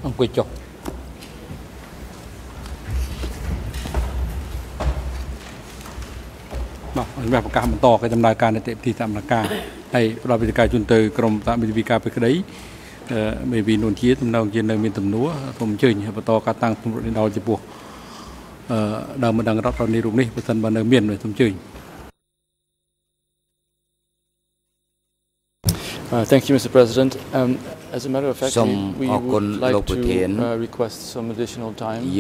អង្គុយចុះបាទអញ្ចឹងប្រកាសបន្តកិច្ចដំណើរការនីតិវិធីតាមរការហើយផ្ដល់វិធីការជូនទៅក្រុមតាមវិធីការពីក្តីមេវីនួនជាតំណងជានៅមានទំនួលសូមអញ្ជើញបន្តការតាំងសម្រួលនេះដល់ចំពោះដើមម្ដងរដ្ឋនេះរូបនេះបើសិនបើនៅមានសូមអញ្ជើញ Thank you, Mr. President. As a matter of fact, we would like to request some additional time. We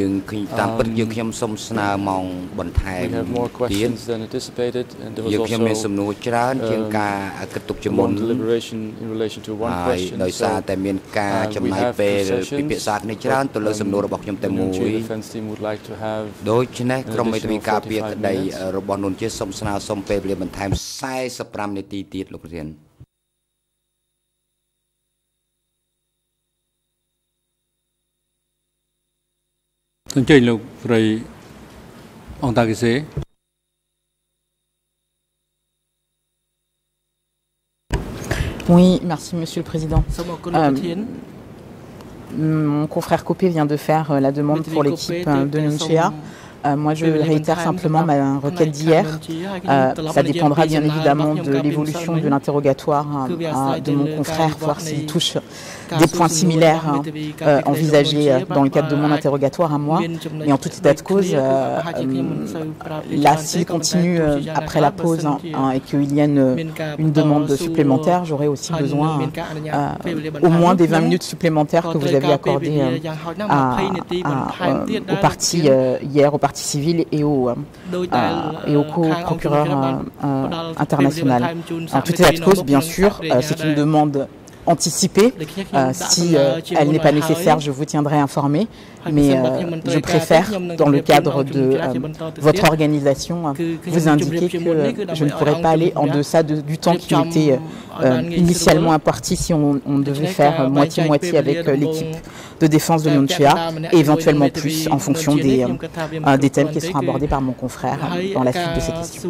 have more questions than anticipated, and there was also long deliberation in relation to one question. So, we have sessions, but the defense team would like to have an additional 45 minutes. អញ្ជើញលោកស្រីអង្គតាគិសេ Oui, merci Monsieur le Président. Mon confrère Copé vient de faire la demande pour l'équipe de Nunchea. Moi, je réitère simplement ma requête d'hier. Ça dépendra bien évidemment de l'évolution de l'interrogatoire de mon confrère, voir s'il touche des points similaires envisagés dans le cadre de mon interrogatoire à moi. Mais en tout état de cause, là, s'il continue après la pause et qu'il y a une demande supplémentaire, j'aurai aussi besoin au moins des 20 minutes supplémentaires que vous avez accordées au parti hier, au parti civil et au co-procureur international. En tout état de cause, bien sûr, c'est une demande anticipée. Si elle n'est pas nécessaire, je vous tiendrai informé. Mais je préfère, dans le cadre de votre organisation, vous indiquer que je ne pourrais pas aller en deçà du temps qui était initialement imparti si on devait faire moitié-moitié avec l'équipe de défense de Nunchea et éventuellement plus en fonction des thèmes qui seront abordés par mon confrère dans la suite de ces questions.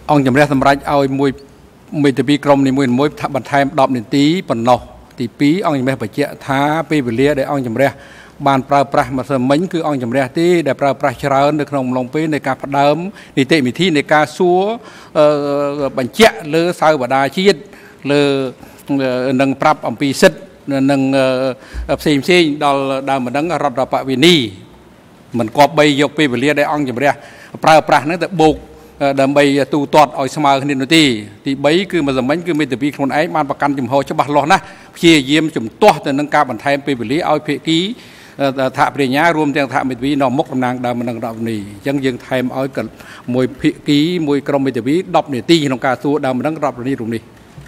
អង្គជំរះសម្រាប់ឲ្យមួយមេតាពីក្រុមនីមួយបន្ថែម10នាទីប៉ុណ្ណោះទី2អង្គជំរះបញ្ជាក់ថាពេលវេលាដែលអង្គជំរះបានប្រើប្រាស់ម្សិលមិញគឺអង្គជំរះទេដែលប្រើប្រាស់ច្រើននៅក្នុងអំឡុងពេលនៃការផ្ដើមនីតិវិធីនៃការសួរបញ្ជាក់លើសាវតាជាតិលើនឹងប្រាប់អំពីសិទ្ធិនឹងផ្សេងដល់ដើមម្ដងរដ្ឋបវេនីមិនគប្បីយកពេលវេលាដែលអង្គជំរះប្រើប្រាស់ហ្នឹងទៅបូកដើម្បីទូទាត់ឲ្យស្មើគ្នានោះទេទី3គឺម្សិលមិញគឺមេតាវីខ្លួនឯងបានប្រកាន់ចំហច្បាស់លាស់ណាស់ព្យាយាមជំទាស់ទៅនឹងការបន្ថែមពេលវេលាឲ្យភាគីថាបរិញ្ញារួមទាំងថាមេតាវីនៅមុខតំណាងដើមម្ដងរដ្ឋបវេនីអញ្ចឹងយើងថែមឲ្យមួយភាគីមួយក្រុមមេតាវី10នាទីក្នុងការសួរដើមម្ដងរដ្ឋបវេនីរួមនេះ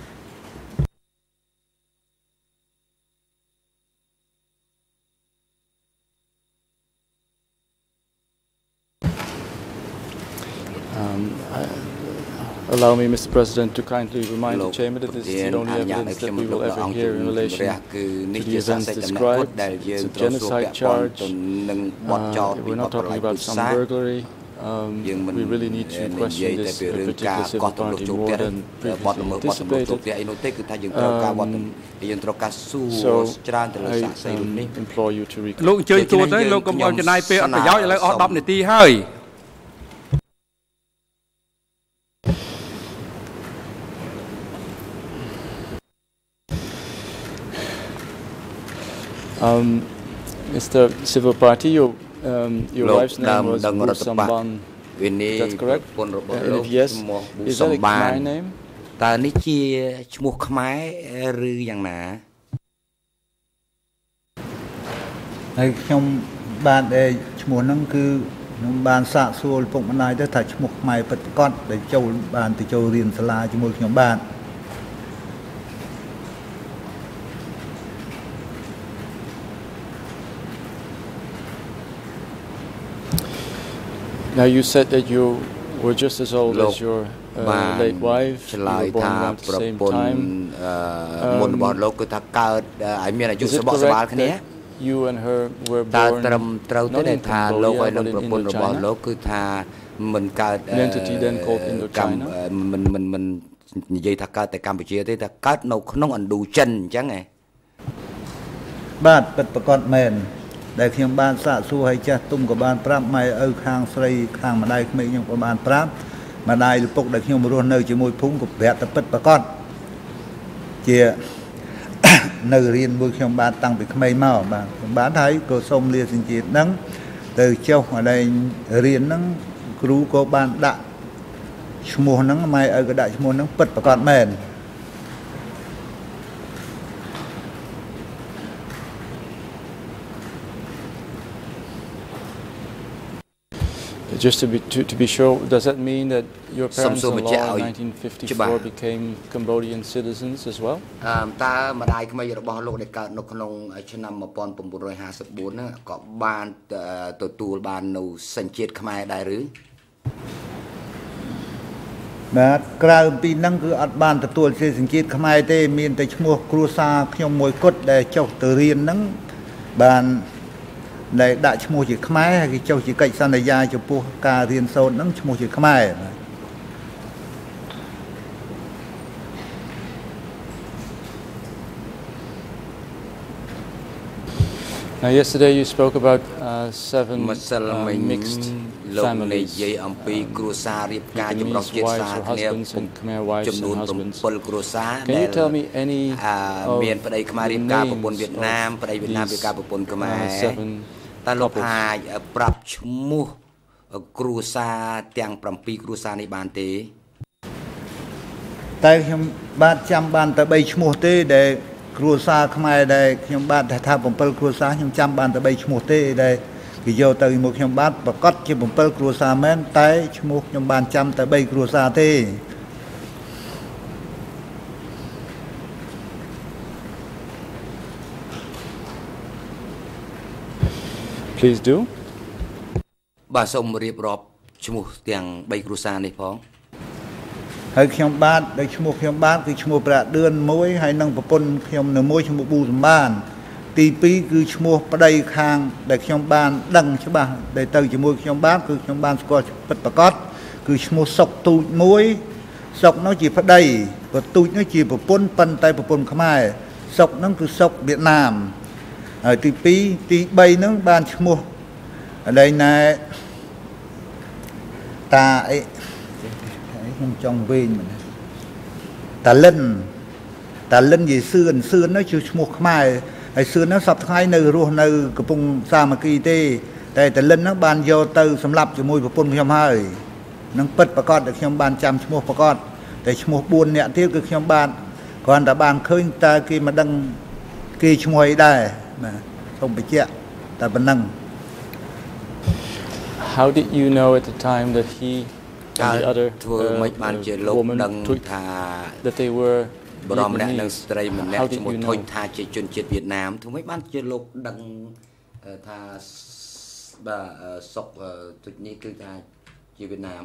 Allow me, Mr. President, to kindly remind the Chamber that this is the only evidence that we will ever hear in relation to the events described. It's a genocide charge. We're not talking about some burglary. We really need to question this particular civil party more than previously anticipated. So I implore you to reconsider. Mr. Civil Party, your wife's name was Samban. Is that correct? And if yes, is that a Khmer name? តើនេះជាឈ្មោះខ្មែរឬយ៉ាងណាហើយខ្ញុំបានឈ្មោះហ្នឹងគឺខ្ញុំបានសាកសួរពុកម្ដាយទៅថាឈ្មោះខ្មែរពិតប្រាកដដែលចូលបានទៅចូលរៀនសាលាជាមួយខ្ញុំបាន Now you said that you were just as old as your late wife. You were born around the same time. Is it correct that you and her were born not in Cambodia but in Indochina? An entity then called Indochina? និយាយថាកើតតែកម្ពុជាទេតែកើតនៅក្នុងឥណ្ឌូចិនអញ្ចឹងហ៎បាទពិតប្រាកដមែន ដែលខ្ញុំបានសាកសួរឲ្យចាស់ទុំក៏បានប្រាប់ម៉ែឪខាងស្រីខាងម្ដាយក្មេកខ្ញុំក៏បានប្រាប់ម្ដាយឪពុកដែលខ្ញុំរស់នៅជាមួយភូមិក៏ប្រាប់តែពិតប្រាកដជានៅរៀនមួយខ្ញុំបានតាំងពីក្មេងមកបាទខ្ញុំបានហើយក៏សូមលាសញ្ជាតិហ្នឹងទៅចុះម្ដាយរៀនហ្នឹងគ្រូក៏បានដាក់ឈ្មោះហ្នឹងម៉ែឪក៏ដាក់ឈ្មោះហ្នឹងពិតប្រាកដមែន Just to be sure, does that mean that your parents-in-law in 1954 became Cambodian citizens as well? តើម្ដាយក្មេករបស់លោកដែលកើតនៅក្នុងឆ្នាំ 1954 ហ្នឹងក៏បានទទួលបាននៅសញ្ជាតិខ្មែរដែរឬបាទក្រៅពីហ្នឹងគឺអត់បានទទួលសញ្ជាតិខ្មែរទេមានតែឈ្មោះគ្រួសារខ្ញុំមួយគត់ដែលចុះទៅរៀនហ្នឹងបាន ដែលដាក់ឈ្មោះជាខ្មែរហើយគេចុះជាកិច្ចសន្យាចំពោះការរៀនសូត្រហ្នឹងឈ្មោះជាខ្មែរ Now, yesterday you spoke about 7 mixed families, Vietnamese wives or husbands and Khmer wives and husbands. Can you tell me any of the names of these 7 តើលោកអាចប្រាប់ឈ្មោះគ្រួសារទាំង 7 គ្រួសារនេះបានទេតែខ្ញុំបាទចាំបានតែ 3 ឈ្មោះទេដែលគ្រួសារខ្មែរដែលខ្ញុំបាទថា 7 គ្រួសារខ្ញុំចាំបានតែ 3 ឈ្មោះទេដែលគេយកទៅមកខ្ញុំបាទប្រកាសជា 7 គ្រួសារមែនតែឈ្មោះខ្ញុំបានចាំតែ 3 គ្រួសារទេ Please do. បាទសូមរៀបរាប់ឈ្មោះទាំង 3 គ្រួសារនេះផងហើយខ្ញុំបាទដោយឈ្មោះខ្ញុំបាទគឺឈ្មោះប្រាក់ដឿនមួយហើយនឹងប្រពន្ធខ្ញុំនៅមួយឈ្មោះប៊ូសម្បានទី2គឺឈ្មោះប្តីខាងដែលខ្ញុំបានដឹងច្បាស់ដែលទៅជាមួយខ្ញុំបាទគឺខ្ញុំបានស្គាល់ពិតប្រាកដគឺឈ្មោះសុកទូចមួយសុកនោះជាប្តីក៏ទូចនោះជាប្រពន្ធប៉ុន្តែប្រពន្ធខ្មែរសុកនោះគឺសុកវៀតណាមហើយទី2ទី3នោះបានឈ្មោះឥឡូវណែតាអីខ្ញុំចង់វិញតាលិនយីសឿននោះជាឈ្មោះខ្មែរហើយសឿននោះសពថ្ងៃនៅរស់នៅកំពង់សាមគ្គីទេតែតាលិននោះបានយកទៅសម្លាប់ជាមួយប្រពន្ធខ្ញុំហើយនឹងពិតប្រកបដែលខ្ញុំបានចាំឈ្មោះប្រកបតែឈ្មោះ4នាក់ទៀតគឺខ្ញុំបានគ្រាន់តែបានឃើញតើគេមិនដឹងគេឈ្មោះអីដែរណាសូមបញ្ជាក់តែប៉ុណ្ណឹង How did you know at the time that he and the other woman that they were បរមអ្នកនឹងស្ត្រីម្នាក់ឈ្មោះធុញថាជាជនជាតិវៀតណាមធ្វើម៉េចបានជាលោកដឹងថាបាទសុកទុចនេះគឺថាជាវៀតណាម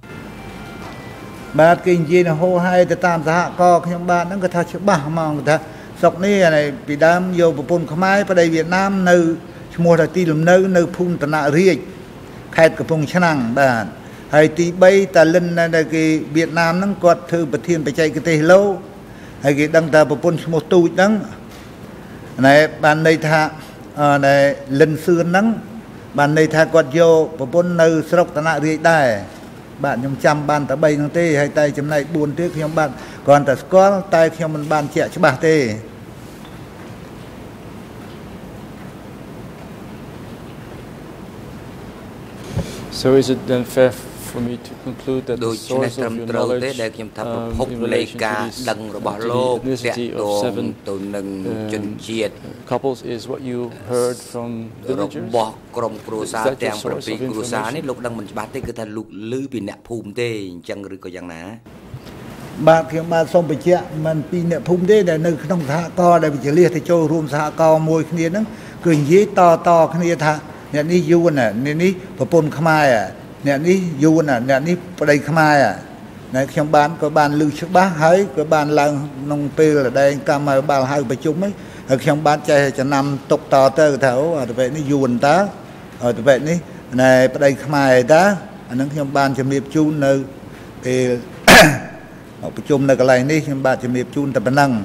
បាទគេនិយាយនៅហោហែទៅតាមសហគមន៍ខ្ញុំបាទហ្នឹងគាត់ថាច្បាស់ហ្មងថាសុកនេះពីដើមយកប្រពន្ធខ្មែរប្តីវៀតណាមនៅឈ្មោះថាទីលំនៅនៅភូមិតនរាជខេត្តកំពង់ឆ្នាំងបាទហើយទី3តាលិនដែលគេវៀតណាមហ្នឹងគាត់ធ្វើប្រធានបច្ចេកទេសឡូហើយគេដឹងថាប្រពន្ធឈ្មោះទូចហ្នឹងណែបានន័យថាណែលិនសឿនហ្នឹងបានន័យថាគាត់យកប្រពន្ធនៅស្រុកតនរាជដែរបាទខ្ញុំចាំបានតែ3ហ្នឹងទេហើយតែចំណែក4ទៀតខ្ញុំបាទគ្រាន់តែស្គាល់តែខ្ញុំមិនបានជាក់ច្បាស់ទេ So is it then fair for me to conclude that the source of your knowledge in relation to this ethnicity of 7 couples is what you heard from villagers? Is that your source of information? បាទខ្ញុំបាទសូមបញ្ជាក់មិនពីអ្នកភូមិទេដែលនៅក្នុងសហគមន៍ដែលវិជាលិះទៅចូលរួមសហគមន៍មួយគ្នាហ្នឹងគឺនិយាយតគ្នាថាអ្នកនេះយួនអ្នកនេះប្រពន្ធខ្មែរអ្នកនេះយួនអ្នកនេះប្តីខ្មែរតែខ្ញុំបានក៏បានលឺច្បាស់ហើយក៏បានឡើងក្នុងពេលដែលកម្មវិបាលហៅប្រជុំហ្នឹងហើយខ្ញុំបានចេះចំណាំទុកតទៅថាអូអាទៅពេលនេះយួនតើទៅពេលនេះណែប្តីខ្មែរតើអានឹងខ្ញុំបានជំរាបជូននៅពេលប្រជុំនៅកន្លែងនេះខ្ញុំបាទជំរាបជូនតែប៉ុណ្ណឹង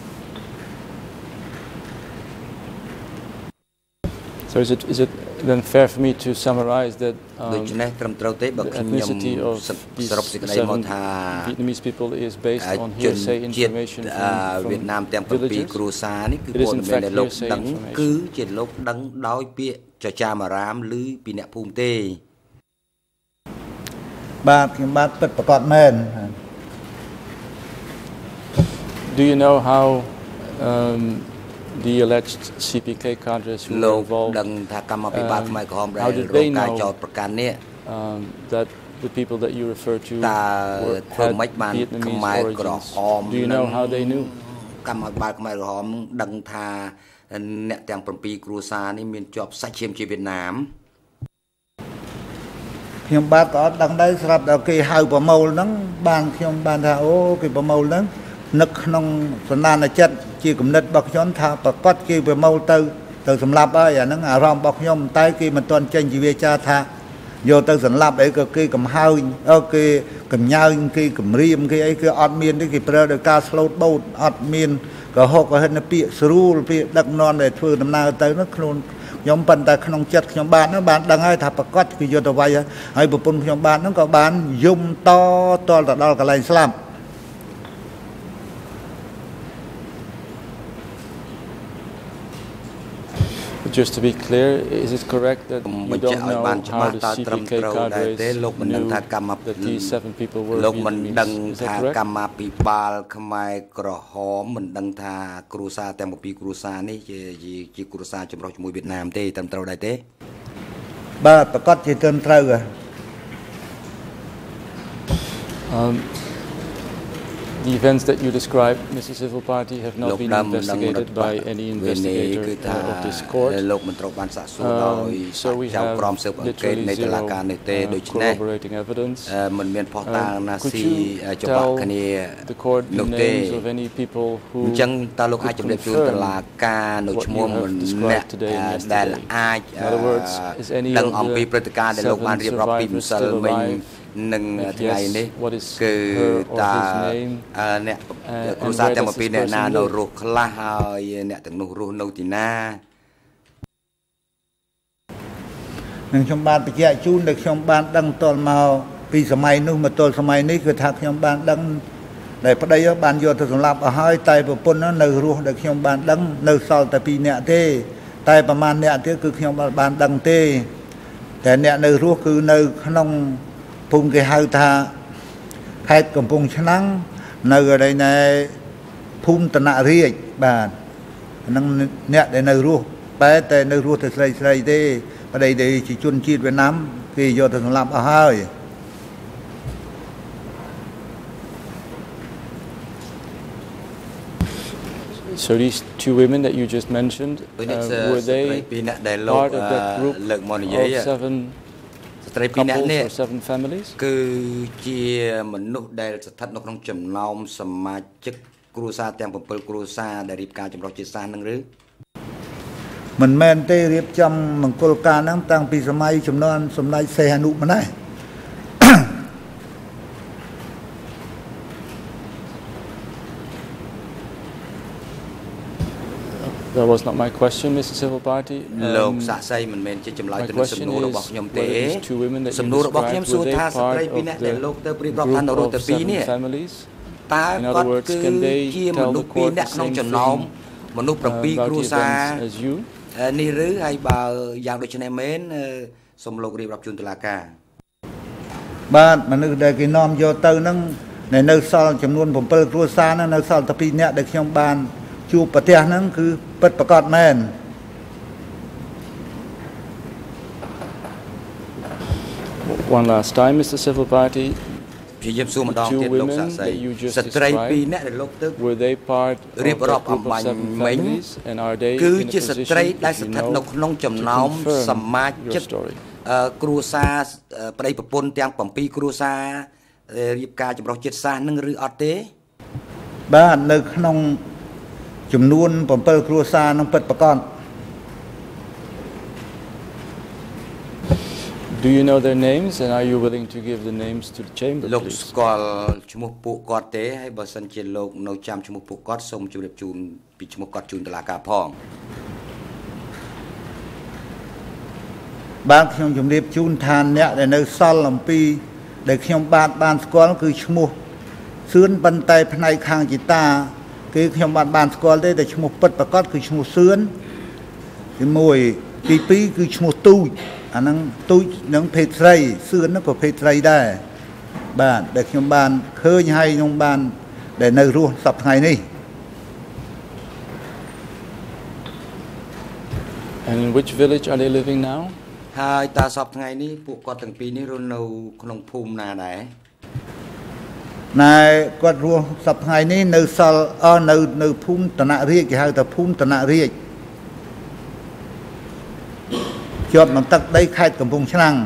So is it then fair for me to summarize that the ethnicity of these 7 Vietnamese people is based on hearsay information from villages? It is in fact hearsay information. Do you know how the alleged CPK cadres who were involved, how did they know that the people that you refer to had Vietnamese origins? Do you know how they knew? អ្នកទាំង7គ្រួសារនេះមានជាប់សាច់ឈាមជាវៀតណាមខ្ញុំបាទក៏អត់ដឹងដែរស្រាប់តែគេហៅប្រមូលហ្នឹងបានខ្ញុំបានថាអូគេប្រមូលហ្នឹងនឹកក្នុងសន្តានចិត្តជាគំនិតរបស់ខ្ញុំថាប្រកាសគេប្រមូលទៅសម្លាប់ហើយអាហ្នឹងអារម្មណ៍របស់ខ្ញុំតែគេមិនទាន់ចេញជាវាចាថាយកទៅសម្លាប់អីក៏គេកំហើញគេកំញើញគេគំរាមគេអីគឺអត់មានទេគេប្រើដោយការស្លូតបូតអត់មានកុហកក៏ហិនពាក្យស្រួលពាក្យដឹកនាំដែលធ្វើដំណើរទៅនោះខ្លួនខ្ញុំប៉ុន្តែក្នុងចិត្តខ្ញុំបានដឹងហើយថាប្រកាសគឺយកទៅវាយហើយប្រពន្ធខ្ញុំបានហ្នឹងក៏បានយំតទៅដល់កន្លែងស្លាប់ Just to be clear, is it correct that you don't know how the CPK cadres knew that these 7 people were Vietnamese? Is that correct? កម្មពិបាលខ្មែរក្រហមមិនដឹងថាគ្រួសារទាំង7គ្រួសារនេះជាគ្រួសារចម្រុះជាមួយវៀតណាមទេត្រឹមត្រូវដែរទេបាទប្រកាសជាត្រឹមត្រូវ The events that you described, Mr. Civil Party, have not been investigated by any investigator of this court. So we have literally zero corroborating evidence. Could you tell the court the names of any people who could confirm what you have described today and yesterday? In other words, is any of the 7 survivors still alive? nâng If ngày yes, này what is cứ her or ta his name? nè And cú sa where tem does một pin this nè na person nô live? ruột khla hơi nè từng nô ruột nô tì na នឹងខ្ញុំបានបញ្ជាក់ជូនដែលខ្ញុំបានដឹងតលមកពីសម័យនោះមកទល់សម័យនេះគឺថាខ្ញុំបានដឹងដែលប្តីបានយកទៅសម្លាប់អស់ហើយតែប្រពន្ធនៅរស់ដែលខ្ញុំបានដឹងនៅសល់តែ2នាក់ទេតែប្រមាណអ្នកទៀតគឺខ្ញុំបានដឹងទេតែអ្នកនៅរស់គឺនៅក្នុងភូមិគេហៅថាខេត្តកំពង់ឆ្នាំងនៅកន្លែងណែភូមិតនរាជបាទហ្នឹងអ្នកដែលនៅរស់តែនៅរស់តែស្រីស្រីទេប្តីដែលជាជនជាតិវៀតណាមគេយកទៅសម្លាប់អស់ហើយ So these two women that you just mentioned, were they part of that group of 7 couples or 7 families? គឺជាមនុស្សដែលស្ថិតនៅក្នុងចំណោមសមាជិកគ្រួសារទាំង7គ្រួសារដែលរៀបការចម្រុះជាតិសាសន៍នឹងឬ មិនមែនទេរៀបចំមង្គលការហ្នឹងតាំងពីសម័យចំនួនសម្ដេចសីហនុម្នេះ That was not my question, Mr. Civil Party. លោកសាក់សីមិនមែនជាចម្លើយទៅនឹងសំណួររបស់ខ្ញុំទេ សំណួររបស់ខ្ញុំសួរថាស្ត្រីពីរនាក់ដែលលោកទៅព្រៀបរាប់ថានៅរស់ទៅ2នេះតើគាត់គឺជាមនុស្ស2នាក់ក្នុងចំណោមមនុស្ស7គ្រួសារនេះឬហើយបើយ៉ាងដូចនេះមែនសូមលោករៀបរាប់ជូនតុលាការបាទមនុស្សដែលគេនាំយកទៅហ្នឹងនៅសល់ចំនួន7គ្រួសារហ្នឹងនៅសល់តែ2នាក់ដែលខ្ញុំបានជួបប្រទេសហ្នឹងគឺពិតប្រាកដមែន One last time, Mr. Civil Party. ជាយើងសួរម្ដងទៀតលោកសាក់សីស្ត្រី2នាក់ដែលលោកទៅ Were they part រៀបរាប់អំបញ្ញមិញគឺជាស្ត្រីដែលស្ថិតនៅក្នុងចំណោមសមាជិកគ្រួសារប្តីប្រពន្ធទាំង7គ្រួសាររៀបការចម្រុះជាតិសាសន៍នឹងឬអត់ទេបាទនៅក្នុងចំនួន7គ្រួសារនឹងពិតប្រាកដ Do you know their names and are you willing to give the names to the chamber, លោក please? ស្គាល់ឈ្មោះពួកគាត់ទេហើយបើសិនជាលោកនៅចាំឈ្មោះពួកគាត់សូមជម្រាបជូនពីឈ្មោះគាត់ជូនតុលាការផងបាទខ្ញុំជម្រាបជូនថាអ្នកដែលនៅសល់អំពីដែលខ្ញុំបានស្គាល់គឺឈ្មោះសឿនប៉ុន្តែផ្នែកខាងជីតាគឺខ្ញុំបានស្គាល់ទេតែឈ្មោះពិតប្រាកដគឺឈ្មោះសឿនទី1ទី2គឺឈ្មោះទូចអាហ្នឹងទូចនឹងភេទស្រីសឿនហ្នឹងក៏ភេទស្រីដែរបាទដែលខ្ញុំបានឃើញហើយខ្ញុំបានដែលនៅរស់សប្តាហ៍ថ្ងៃនេះ And in which village are they living now? ហើយតើសប្តាហ៍ថ្ងៃនេះពួកគាត់ទាំងពីរនេះរស់នៅក្នុងភូមិណាដែរណែគាត់រស់សប្តាហ៍ថ្ងៃនេះនៅសល់នៅភូមិតនរាជគេហៅថាភូមិតនរាជជាប់នឹងទឹកដីខេត្តកំពង់ឆ្នាំង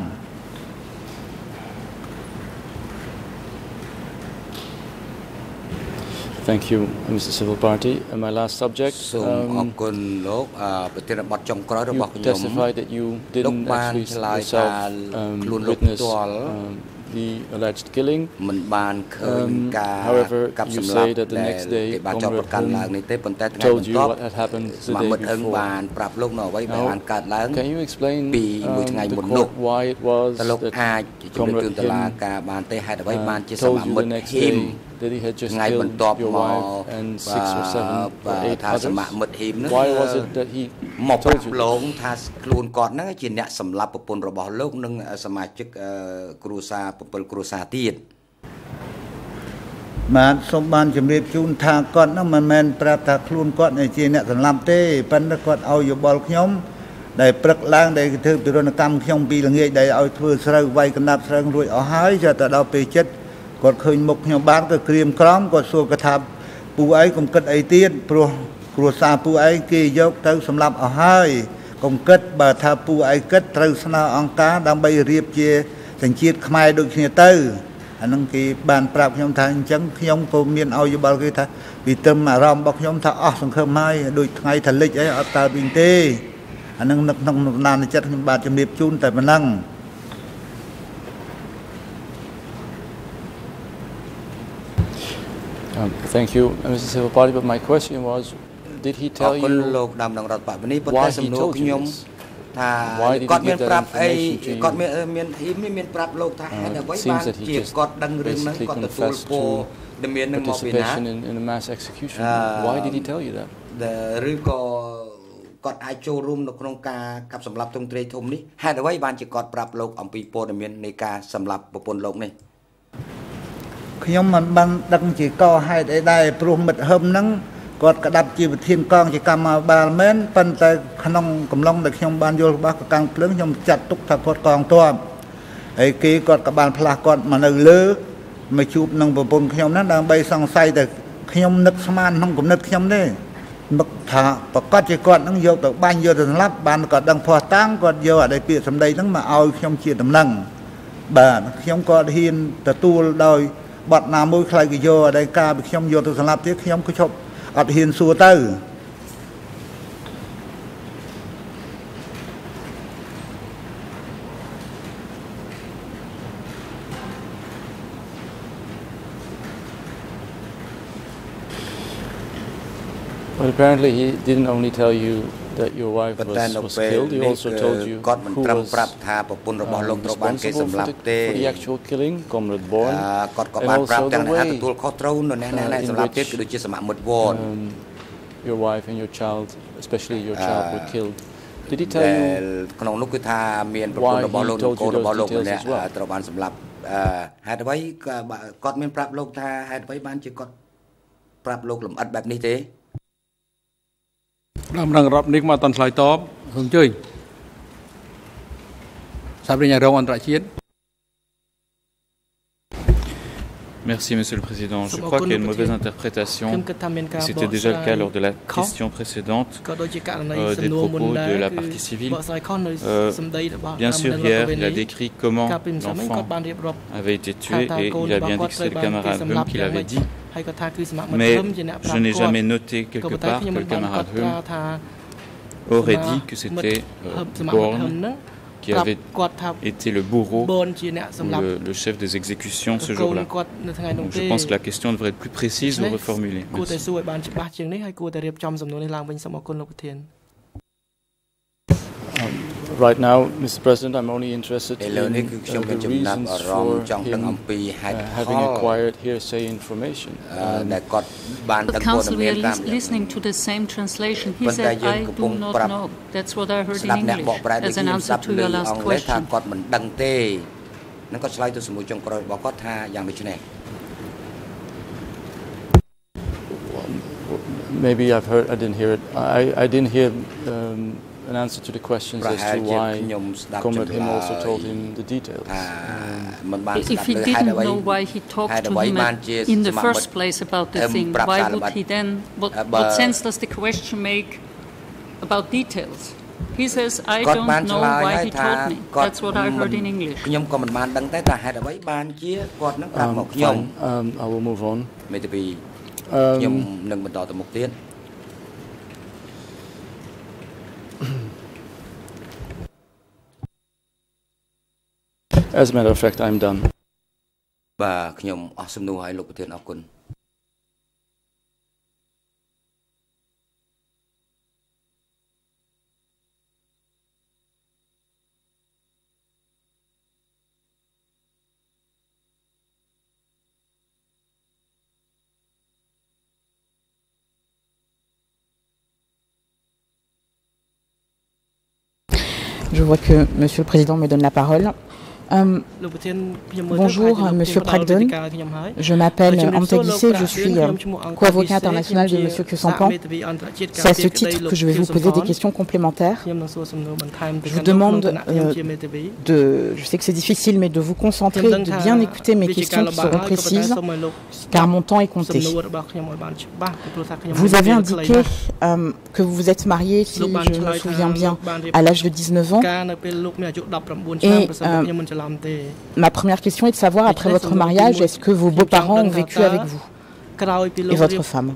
Thank you, Mr. Civil Party. And my last subject. សូមអរគុណលោកប្រធានបទចុងក្រោយរបស់ខ្ញុំ testified that you didn't actually yourself witness the alleged killing. មិនបានឃើញការកាប់សម្លាប់ដែលគេបានចោទប្រកាន់ឡើងនេះទេប៉ុន្តែថ្ងៃបន្ទាប់មកមិត្តអឹងបានប្រាប់លោកនៅអ្វីដែលបានកើតឡើងពីមួយថ្ងៃមុននោះតើលោកអាចជម្រាបជូនតុលាការបានទេហេតុអ្វីបានជាសមាមិត្តហ៊ីម that he had just killed your wife and 6 or 7 or 8 others. Why was it that he មកប្រាប់លោកថាខ្លួនគាត់ហ្នឹងជាអ្នកសម្លាប់ប្រពន្ធរបស់លោកនិងសមាជិកគ្រួសារ7គ្រួសារទៀតបានសូមបានជម្រាបជូនថាគាត់ហ្នឹងមិនមែនប្រាប់ថាខ្លួនគាត់ជាអ្នកសម្លាប់ទេប៉ុន្តែគាត់ឲ្យយោបល់ខ្ញុំដែលព្រឹកឡើងដែលធ្វើទរណកម្មខ្ញុំពីល្ងាចដែលឲ្យធ្វើស្រូវវាយកណ្ដាប់ស្រូវរួចអស់ហើយចុះទៅដល់ពេលចិត្តគាត់ឃើញមុខខ្ញុំបានក៏ក្រៀមក្រំគាត់សួរគាត់ថាពូអីកុំគិតអីទៀតព្រោះគ្រួសារពូអីគេយកទៅសម្លាប់អស់ហើយកុំគិតបើថាពូអីគិតត្រូវស្នើអង្គការដើម្បីរៀបជាសញ្ជាតិខ្មែរដូចគ្នាទៅអានឹងគេបានប្រាប់ខ្ញុំថាអញ្ចឹងខ្ញុំក៏មានឲ្យយោបល់គេថាពីត្រឹមអារម្មណ៍របស់ខ្ញុំថាអស់សង្ឃឹមហើយដូចថ្ងៃថាលិចអីអត់កើតវិញទេអានឹងនៅក្នុងដំណានចិត្តខ្ញុំបាទជំរាបជូនតែប៉ុណ្ណឹង Thank you, Mr. Civil Party. But my question was, did he tell you why he told you this? Why did he give that information to you? It seems that he just basically confessed to participation in a mass execution. Why did he tell you that? គាត់អាចចូលរួមនៅក្នុងការកាប់សម្លាប់ទងទ្រាយធំនេះហេតុអ្វីបានជាគាត់ប្រាប់លោកអំពីព័ត៌មាននៃការសម្លាប់ប្រពន្ធលោកនេះខ្ញុំមិនបានដឹងជាកហេតុអីដែរព្រោះមិត្តហឹមហ្នឹងគាត់ក្តាប់ជាវិធានកងជាកម្មបាលមែនប៉ុន្តែក្នុងកំឡុងដែលខ្ញុំបានយល់របស់កកាំងភ្លើងខ្ញុំចាត់ទុកថាគាត់កងទ័ពហើយគេគាត់ក៏បានផ្លាស់គាត់មកនៅលើមកជួបនឹងប្រពន្ធខ្ញុំហ្នឹងដើម្បីសង្ស័យតែខ្ញុំនឹកស្មានក្នុងគំនិតខ្ញុំទេនឹកថាប្រកាសជាគាត់នឹងយកទៅបាញ់យកទៅសម្លាប់បានគាត់ដឹងផោះតាំងគាត់យកអាដីពាក្យសម្ដីហ្នឹងមកឲ្យខ្ញុំជាដំណឹងបាទខ្ញុំក៏ហ៊ានទទួលដោយបាត់ណាមួយខ្លៃក៏យកអាដីការពីខ្ញុំយកទៅសម្លាប់ទៀតខ្ញុំក៏ឈប់អត់ហ៊ានសួរទៅ But apparently he didn't only tell you that your wife was killed, he also told you who was responsible for the actual killing, Comrade Deun, and also the way in which your wife and your child, especially your child, were killed. Did he tell you why he told you those details as well? ហេតុអ្វីគាត់មានប្រាប់លោកថាហេតុអ្វីបានជាគាត់ប្រាប់លោកលំអិតបែបនេះទេ Merci, Monsieur le Président. Je crois qu'il y a une mauvaise interprétation. C'était déjà le cas lors de la question précédente des propos de la partie civile. Bien sûr, hier, il a décrit comment l'enfant avait été tué et il a bien dit que c'était le camarade Deun qui l'avait dit. Mais je n'ai jamais noté quelque part que le camarade Deun aurait dit que c'était Deun qui avait été le bourreau ou le chef des exécutions ce jour-là. Donc je pense que la question devrait être plus précise ou reformulée. Merci. Right now, Mr. President, I'm only interested in the reasons for him having acquired hearsay information. But Council, we are listening to the same translation. He said, I do not know. That's what I heard in English as an answer to your last question. Maybe I didn't hear it. I didn't hear an answer to the questions as to why Comrade him also told him the details. If he didn't know why he talked to him in the first place about the thing, why would he then, what sense does the question make about details? He says, I don't know why he told me. That's what I heard in English. I will move on. As a matter of fact, I'm done. Je vois que Monsieur le Président me donne la parole. Bonjour, Monsieur Prak. Je m'appelle Antaguissé, je suis co-avocat international de Monsieur Kusampan. C'est à ce titre que je vais vous poser des questions complémentaires. Je vous demande je sais que c'est difficile, mais de vous concentrer, de bien écouter mes questions qui seront précises, car mon temps est compté. Vous avez indiqué que vous vous êtes marié, si je me souviens bien, à l'âge de 19 ans. Et ma première question est de savoir, après votre mariage, est-ce que vos beaux-parents ont vécu avec vous et votre femme?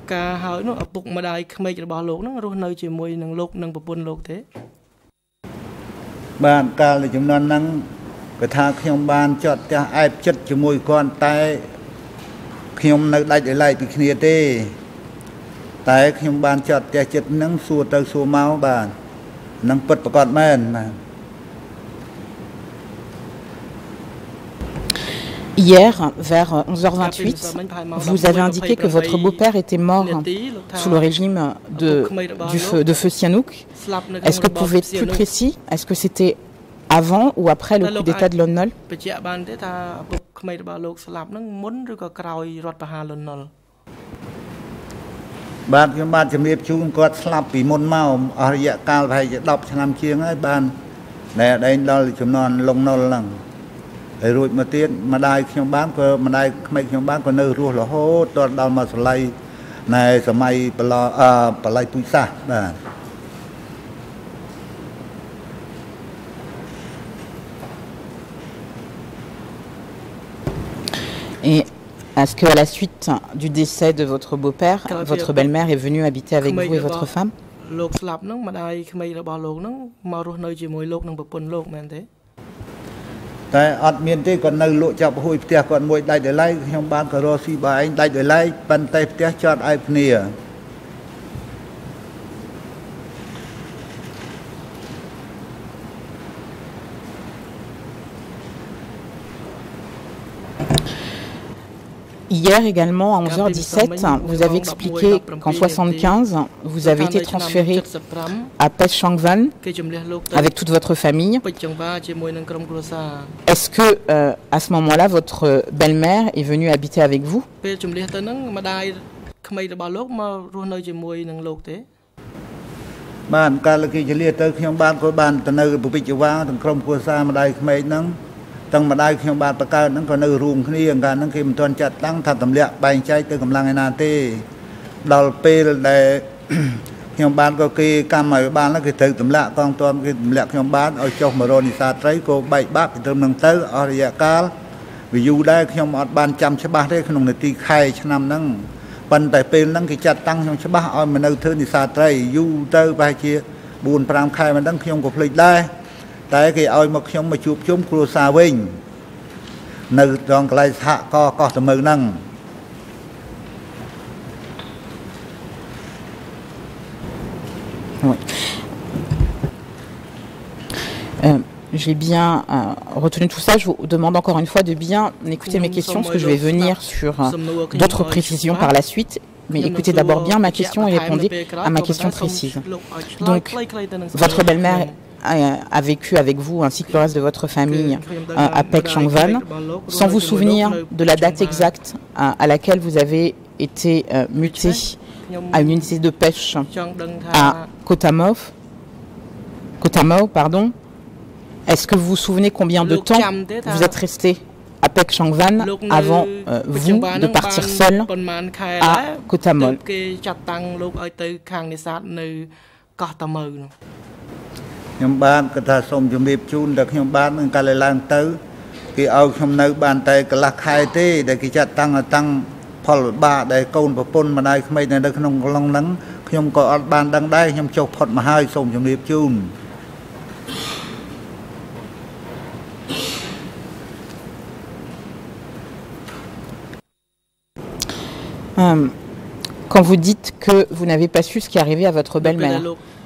ខ្ញុំនៅដាច់ដោយឡែកពីគ្នាទេតែខ្ញុំបានចត់ផ្ទះចិត្តនឹងសួរទៅសួរមកបាទនឹងពិតប្រកបមែនបាទ Hier, vers 11h28, vous avez indiqué que votre beau-père était mort sous le régime de feu Sihanouk. Est-ce que vous pouvez être plus précis? Est-ce que c'était avant ou après le coup d'état de Lon Nol? Rồi mà tiên mà đai khi bán có mà đai mấy khi bán có nơi ruột là hốt toàn đào mà sợi này sợi mây bà lai tui sa đó. Et est-ce qu'à la suite du décès de votre beau-père, votre belle-mère est venue habiter avec vous et votre femme? Tại ọt miền tây còn nơi lộ chọc hồi tia còn môi đại để lấy trong ban cờ rô si bà anh đại để lấy bàn tay tia chọt ai nìa. Hier également, à 11h17, vous avez expliqué qu'en 1975, vous avez été transféré à Peshangvan avec toute votre famille. Est-ce que, à ce moment-là, votre belle-mère est venue habiter avec vous? Tăng mà đây khi ông bạn bạc cao nó còn nơi ruộng khi cả nó khi mình toàn chặt tăng thật tầm lẹ bay cháy từ cầm lăng này nè tê đào pê để khi ông bạn có cái cam mà bạn nó cái từ tầm lẹ con toàn cái tầm lẹ khi ông bạn ở trong mà rồi thì xa trái cô bay bác cái tầm nâng tới ở đây cá ví dụ đây khi ông bạn chăm chế bác đấy khi ông này ti khai cho năm nâng phần tại pê nâng cái chặt tăng trong chế bác ở mà nơi thứ thì xa trái du tới bay chia buồn pram khai mà nâng khi ông có lịch đây tại cái oi mà khi ông mà chụp chung cua xa vinh nơi trong cái hạ có tầm mờ năng. J'ai bien retenu tout ça. Je vous demande encore une fois de bien écouter mes questions parce que je vais venir sur d'autres précisions par la suite. Mais écoutez d'abord bien ma question et répondez à ma question précise. Donc, votre belle-mère a vécu avec vous ainsi que le reste de votre famille à Peshangvan, sans vous souvenir de la date exacte à laquelle vous avez été muté à une unité de pêche à Kotamau, pardon. Est-ce que vous vous souvenez combien de temps vous êtes resté à Peshangvan avant vous de partir seul à Kotamau? Nhưng ban cái ta xong cho miệp chun được nhưng ban mình cái lang tới cái ao không nơi bàn tay cái lạc hai thế để cái chặt tăng phật ba để câu và pôn mà đây mấy này được không long nắng không có ban đang đây nhưng chọc phật mà hai xong cho miệp chun. Quand vous dites que vous n'avez pas su ce qui est arrivé à votre belle-mère,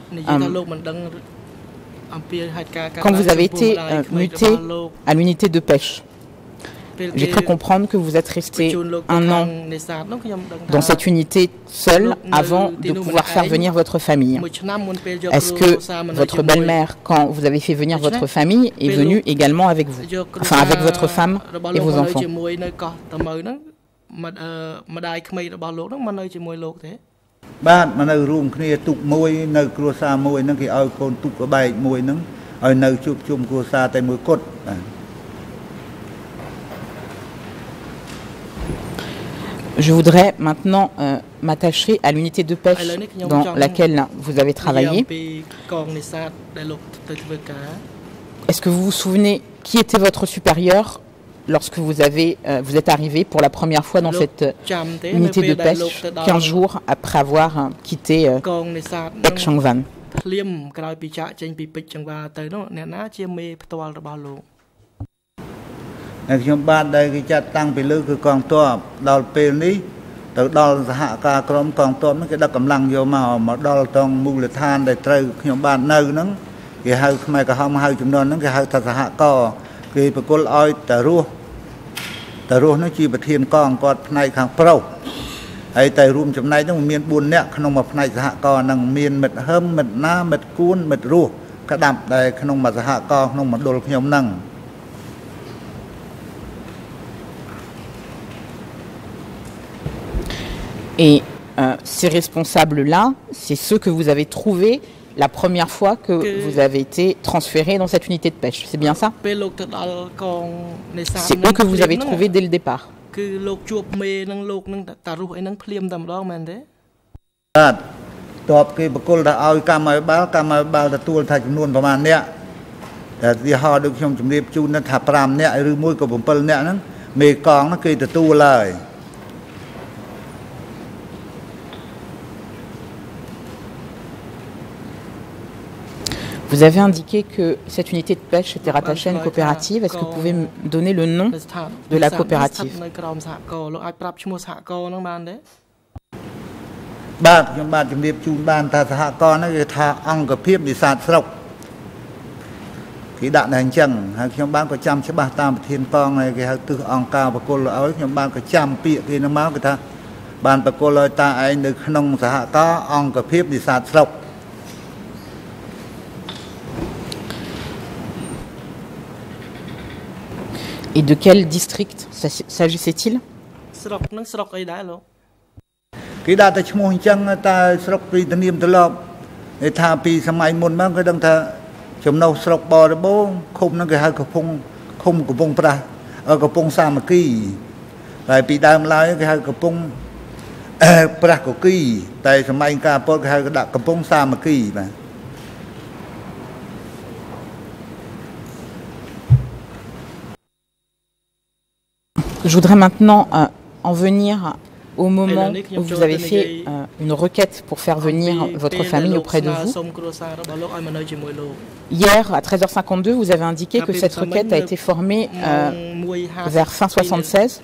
quand vous avez été muté à l'unité de pêche, j'ai cru comprendre que vous êtes resté 1 an dans cette unité seul avant de pouvoir faire venir votre famille. Est-ce que votre belle-mère, quand vous avez fait venir votre famille, est venue également avec vous, enfin avec votre femme et vos enfants? Bạn mà nơi ruộng kia tục môi nơi cua sa môi nó cái ao con tục ở bài môi nó ở nơi chụp chung cua sa tại môi cốt. Je voudrais maintenant m'attacher à l'unité de pêche dans laquelle vous avez travaillé. Est-ce que vous vous souvenez qui était votre supérieur lorsque vous êtes arrivé pour la première fois dans cette unité de pêche 15 jours après avoir quitté Peshangvan? ហើយខ្ញុំបាទដែលគេចាត់តាំងពីលើគឺកងទ័ពដល់ពេលនេះទៅដល់សហការក្រមកងទ័ពហ្នឹងគេដឹកកម្លាំងយកមកដល់តងមូលដ្ឋានដែលត្រូវខ្ញុំបាទនៅហ្នឹងគេហៅខ្មែរក្រហមហៅចំនួនហ្នឹងគេហៅថាសហករគេប្រគល់ឲ្យតារស់ហ្នឹងជាប្រធានកងគាត់ផ្នែកខាងប្រុសហើយតែរួមចំណែកហ្នឹងមាន4នាក់ក្នុងមួយផ្នែកសហករហ្នឹងមានមិត្តហឹមមិត្តណាមិត្តគួនមិត្តរស់ក្តាប់ដែលក្នុងមួយសហករក្នុងមណ្ឌលខ្ញុំហ្នឹង Et ces responsables-là, c'est ceux que vous avez trouvés la première fois que vous avez été transféré dans cette unité de pêche. C'est bien ça? C'est eux que vous avez trouvés dès le départ. Vous avez indiqué que cette unité de pêche était rattachée à une coopérative. Est-ce que vous pouvez me donner le nom de la coopérative? Et de quel district s'agissait-il? Je voudrais maintenant en venir au moment où vous avez fait une requête pour faire venir votre famille auprès de vous. Hier, à 13h52, vous avez indiqué que cette requête a été formée vers fin 76.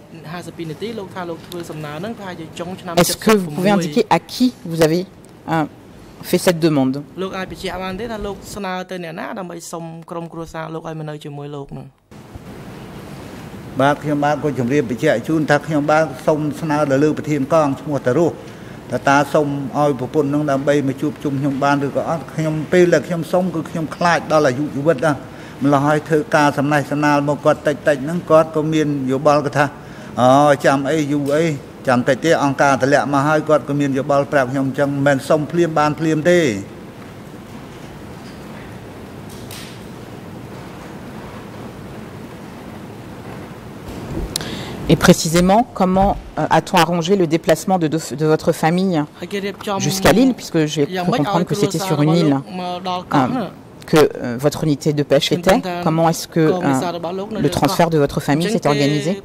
Est-ce que vous pouvez indiquer à qui vous avez fait cette demande? Et précisément, comment a-t-on arrangé le déplacement de votre famille jusqu'à l'île, puisque j'ai cru comprendre que c'était sur une île que votre unité de pêche était. Comment est-ce que le transfert de votre famille s'est organisé?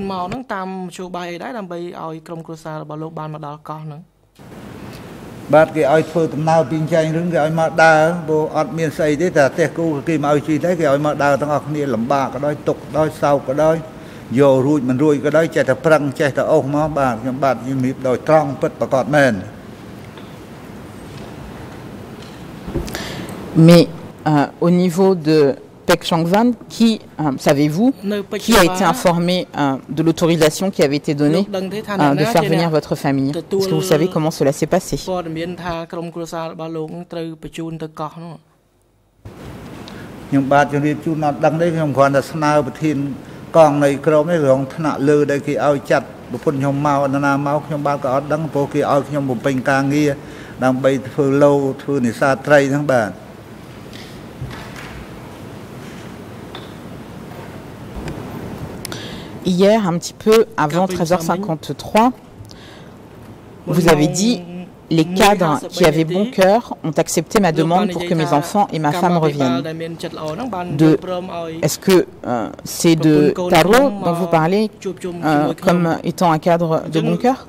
Mais au niveau de Pek Changvan, qui, savez-vous, qui a été informé de l'autorisation qui avait été donnée de faire venir votre famille? Est-ce que vous savez comment cela s'est passé? Hier, un petit peu avant 13h53, vous avez dit « Les cadres qui avaient bon cœur ont accepté ma demande pour que mes enfants et ma femme reviennent ». Est-ce que c'est de Taro dont vous parlez comme étant un cadre de bon cœur?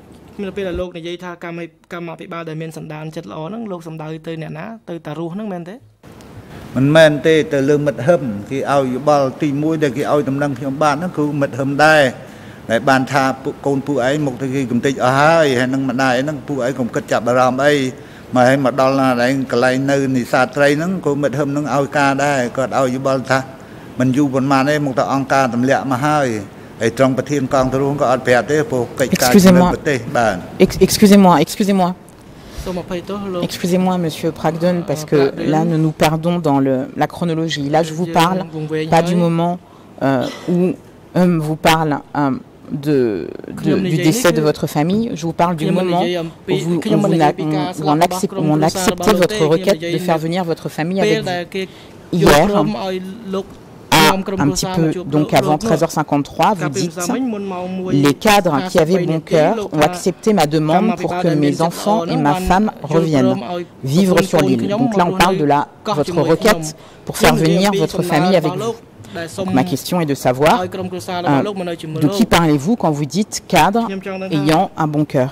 mình men tê từ lương mật hâm khi ao bao tì mũi để khi ao tầm năng khi bạn nó cứ mật hâm đây để bàn thà con phụ ấy một cái công ty ở hai hay năng mặt này năng phụ ấy cũng cất chặt bà làm ấy mà hay mặt đó là đấy cái này nơi này xa tây nó có mật hâm nó ao ca đây còn ao bao thà mình du bồn màn ấy một tờ ông ca tầm lẹ mà hai ở trongประเทศกองทรวงก็อัดแผลเต้พวกกิจการในประเทศบ้าน Excusez-moi, monsieur Prak Deun, parce que là, nous nous perdons dans la chronologie. Là, je vous parle pas du moment où vous parle du décès de votre famille. Je vous parle du moment où on acceptait votre requête de faire venir votre famille avec vous. Hier, un petit peu, donc avant 13h53, vous dites les cadres qui avaient bon cœur ont accepté ma demande pour que mes enfants et ma femme reviennent vivre sur l'île. Donc là, on parle de votre requête pour faire venir votre famille avec vous. Donc, ma question est de savoir de qui parlez-vous quand vous dites cadre ayant un bon cœur.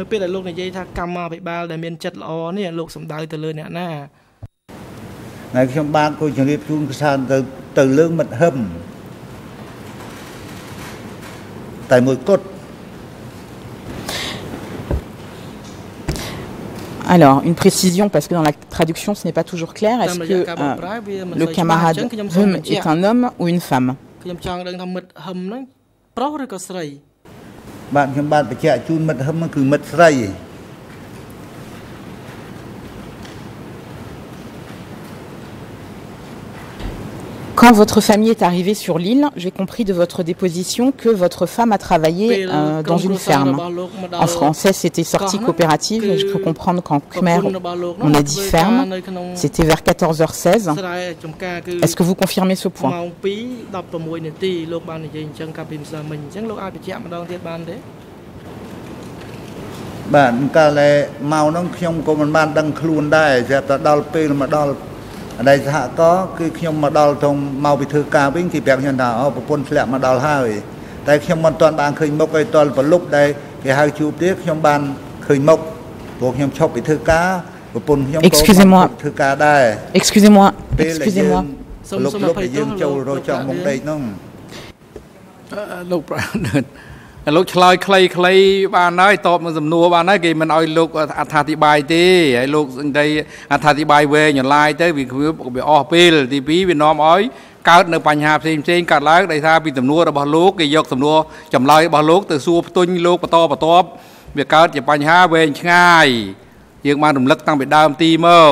Từ lương mật hâm tại mỗi cốt. Alors, une précision, parce que dans la traduction, ce n'est pas toujours clair. Est-ce que le camarade Deun est un homme ou une femme? Bạnខ្ញុំបានបញ្ជាក់ជូនមិត្តហឹមគឺមិត្តស្រី Quand votre famille est arrivée sur l'île, j'ai compris de votre déposition que votre femme a travaillé dans une ferme. En français, c'était sortie coopérative, et je peux comprendre qu'en Khmer, on a dit ferme. C'était vers 14h16. Est-ce que vous confirmez ce point? Đây hạ có cái khi mà đào trong màu bị thư ca với thì bèo nhân thảo ở bốn lẹ mà đào hai tại khi mà toàn bạn khơi mốc cái toàn vào lúc đây cái hai chú tiếc khi bạn khơi mốc buộc khi chọc bị thư ca của bốn Excusez-moi. Thư ca đây Excusez-moi. Lúc để dương châu rồi chọn một đây nó lúc lúc chơi clay bạn nói tọt mà dầm nua bạn nói kì mình oi lúc thà thì bài tê hay lúc đây thà thì bài về nhổn lai tới vì bị pil thì bí Việt Nam oi cao nơi bành hạp xem cả lái đây tha bị dầm nua là bao lúc cái dọc dầm nua chầm lai bao lúc từ xua tuân lúc bà to việc cao chỉ bành hạp về ngay nhưng mà đùm lắc tăng bị đam ti mơ.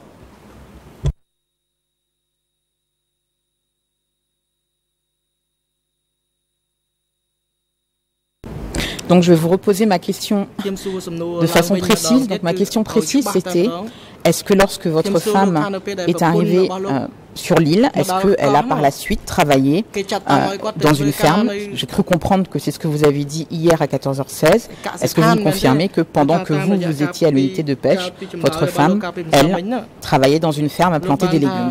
Donc je vais vous reposer ma question de façon précise. Donc ma question précise c'était, est-ce que lorsque votre femme est arrivée sur l'île, est-ce qu'elle a par la suite travaillé dans une ferme? J'ai cru comprendre que c'est ce que vous avez dit hier à 14h16. Est-ce que vous me confirmez que pendant que vous étiez à l'unité de pêche, votre femme, elle, travaillait dans une ferme à planter des légumes?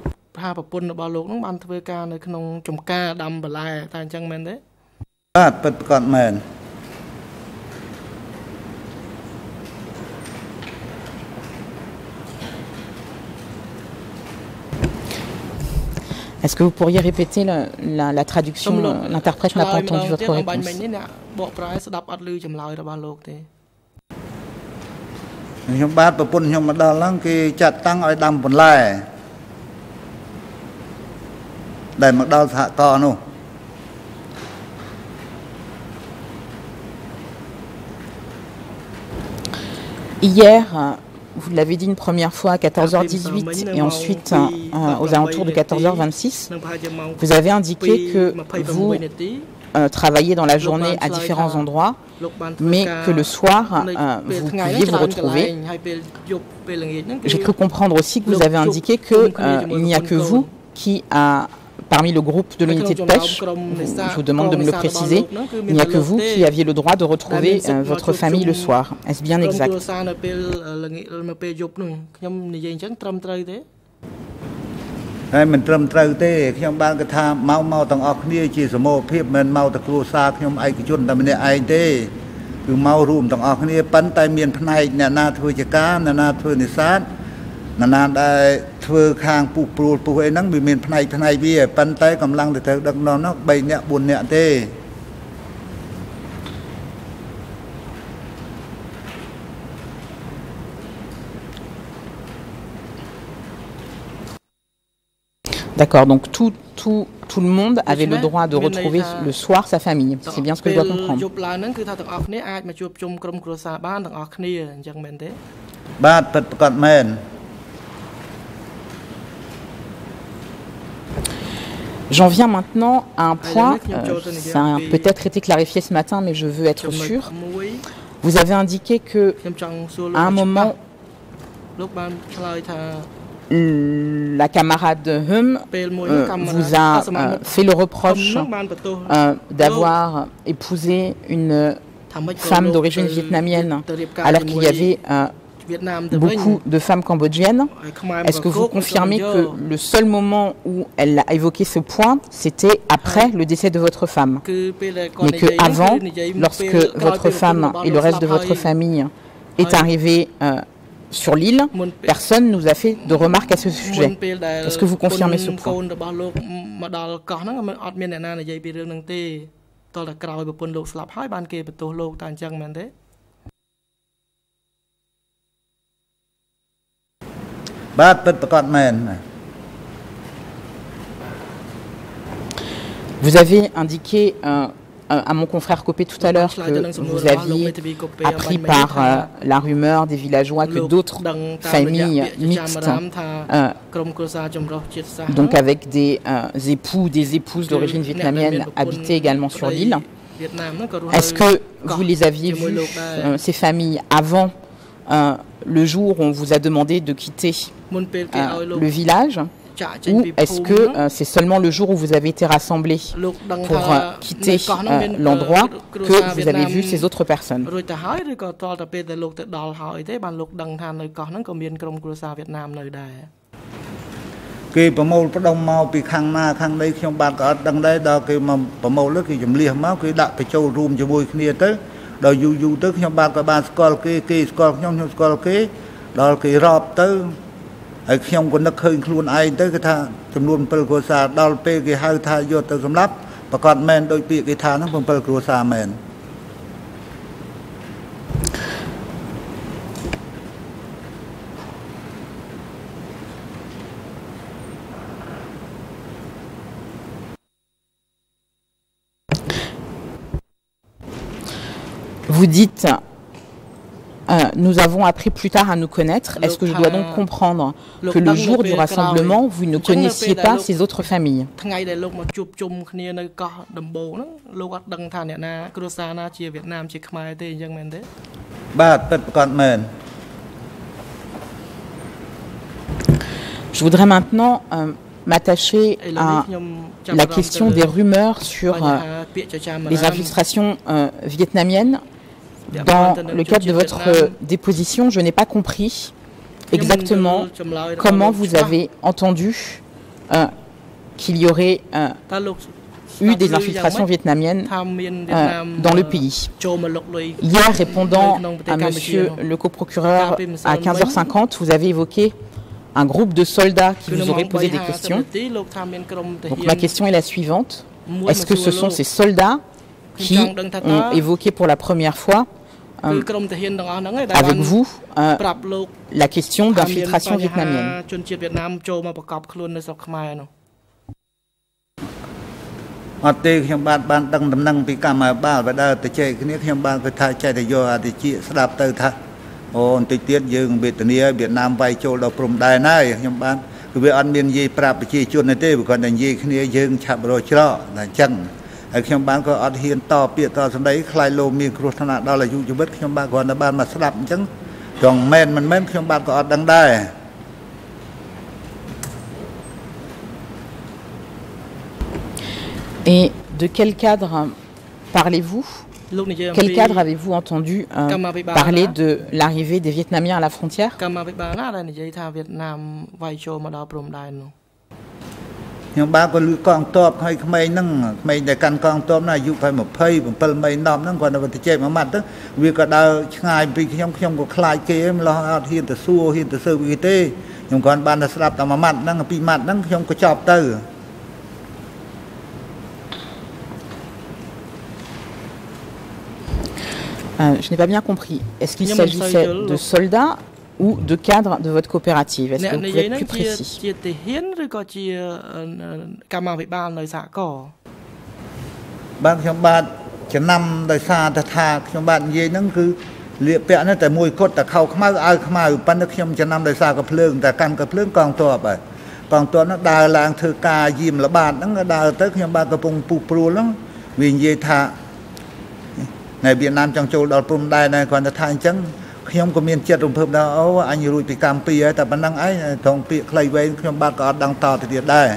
Est-ce que vous pourriez répéter la traduction? L'interprète n'a pas entendu votre réponse. Hier, vous l'avez dit une première fois à 14h18 et ensuite aux alentours de 14h26, vous avez indiqué que vous travailliez dans la journée à différents endroits, mais que le soir, vous pouviez vous retrouver. J'ai cru comprendre aussi que vous avez indiqué qu'il n'y a que vous qui parmi le groupe de l'unité de pêche, je vous demande de me le préciser, il n'y a que vous qui aviez le droit de retrouver votre famille le soir. Est-ce bien exact? Mình trầm trừ thế, khi ông ban cái tham mau tầng ọc nia chỉ số một phép mình mau tầng cua xa khi ông ai cái chuyện tầm này ai thế, cứ mau rùm tầng ọc nia bắn tay miền này nè na thôi chỉ cá nè na thôi nè sát nàn đại thưa khang pu ấy nắng bị miền này vì pan tay cầm lăng để thấy đặc nó bay nhẹ buồn nhẹ thế. D'accord, donc tout le monde avait le droit de retrouver le soir sa famille. C'est bien ce que je dois comprendre. J'en viens maintenant à un point, ça a peut-être été clarifié ce matin, mais je veux être sûr. Vous avez indiqué que à un moment, la camarade Deun vous a fait le reproche d'avoir épousé une femme d'origine vietnamienne alors qu'il y avait beaucoup de femmes cambodgiennes. Est-ce que vous confirmez que le seul moment où elle a évoqué ce point, c'était après le décès de votre femme, mais qu'avant, lorsque votre femme et le reste de votre famille est arrivé sur l'île, personne ne nous a fait de remarques à ce sujet. Est-ce que vous confirmez ce point? Vous avez indiqué à mon confrère Copé tout à l'heure que vous aviez appris par la rumeur des villageois que d'autres familles mixtes, donc avec des époux, des épouses d'origine vietnamienne, habitaient également sur l'île. Est-ce que vous les aviez vues, ces familles, avant le jour où on vous a demandé de quitter le village? Ou est-ce que c'est seulement le jour où vous avez été rassemblés pour quitter l'endroit que vous avez vu ces autres personnes? Vous dites, nous avons appris plus tard à nous connaître. Est-ce que je dois donc comprendre que le jour du rassemblement, vous ne connaissiez pas ces autres familles? Je voudrais maintenant m'attacher à la question des rumeurs sur les infiltrations vietnamiennes. Dans le cadre de votre déposition, je n'ai pas compris exactement comment vous avez entendu qu'il y aurait eu des infiltrations vietnamiennes dans le pays. Hier, répondant à monsieur le coprocureur à 15h50, vous avez évoqué un groupe de soldats qui vous auraient posé des questions. Donc ma question est la suivante. Est-ce que ce sont ces soldats qui ont évoqué pour la première fois avec vous la question d'infiltration vietnamienne? Et de quel cadre parlez-vous? Quel cadre avez-vous entendu parler de l'arrivée des Vietnamiens à la frontière? ខ្ញុំគាត់បានតែស្ដាប់តែមួយម៉ាត់ហ្នឹងពីរម៉ាត់ហ្នឹងខ្ញុំក៏ចប់ទៅ Je n'ai pas bien compris. Est-ce qu'il s'agissait de soldats ou de cadres de votre coopérative? Est-ce que vous pouvez être plus précis? Ngày Việt Nam trong châu đào prum đài này còn là thay chăng khi ông có miền chết rùng phơm đó anh rùi bị cam pi ấy tại bản năng ấy thằng pi clay về khi ông ba có đang to thì thiệt đây.